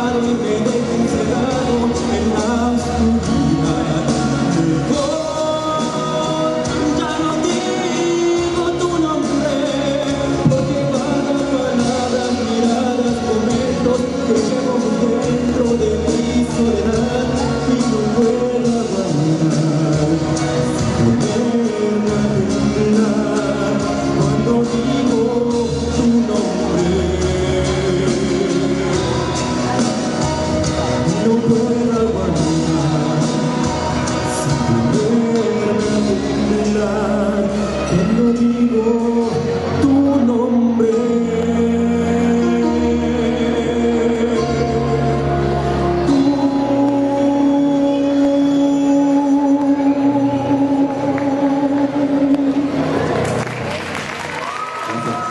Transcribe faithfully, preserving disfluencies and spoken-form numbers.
paro y me dejo encerrado en la oscuridad. Mejor ya no digo tu nombre, porque guardo palabras, miradas, momentos que llevo dentro de mi soledad y no puedo aguantar. Ponerme a temblar cuando digo tu nombre. No puedo aguantar. Ponerme a temblar cuando digo tu nombre. Gracias.